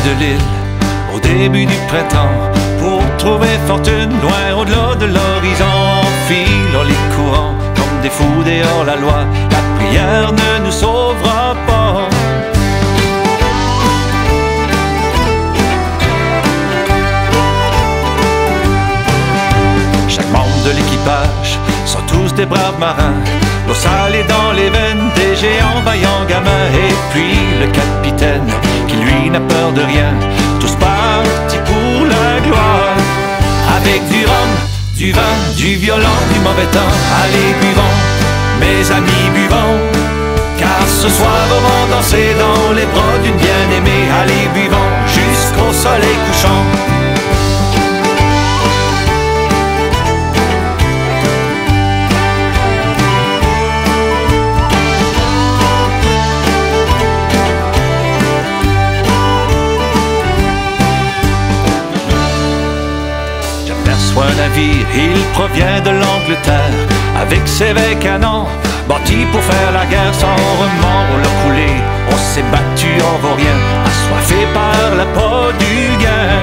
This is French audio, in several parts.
de l'île au début du printemps pour trouver fortune loin au-delà de l'horizon. Filons les courants comme des fous dehors la loi. La prière ne nous sauvera pas. Chaque membre de l'équipage sont tous des braves marins, l'eau salée dans les veines des géants vaillants gamins. Et puis le capitaine qui lui n'a peur de rien, tous partis pour la gloire. Avec du rhum, du vin, du violon, du mauvais temps. Allez buvons, mes amis buvons, car ce soir on va danser dans les bras d'une bien-aimée. Allez buvons jusqu'au soleil couchant. Un navire, il provient de l'Angleterre, avec ses vieilles canons, bâtis pour faire la guerre. Sans remords on l'a coulé, on s'est battu en vaurien, assoiffé par l'appât du gain.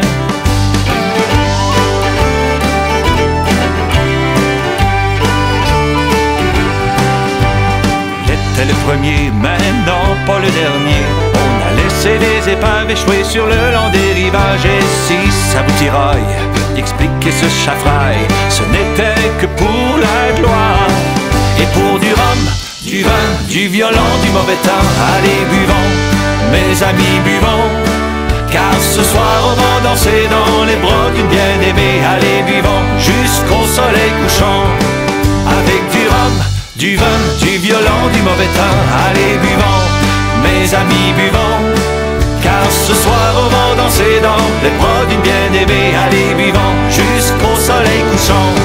Il était le premier, mais non pas le dernier. On a laissé des épaves échouer sur le long des rivages. Et si ça vous tiraille d'expliquer ce chafrail, ce n'était que pour la gloire. Et pour du rhum, du vin, du violon, du mauvais temps. Allez buvons, mes amis buvons, car ce soir on va danser dans les bras d'une bien-aimée. Allez buvons jusqu'au soleil couchant. Avec du rhum, du vin, du violon, du mauvais temps. Allez buvons, mes amis buvons, car ce soir on va danser dans les bras d'une bien-aimée. Allez buvons jusqu'au soleil couchant.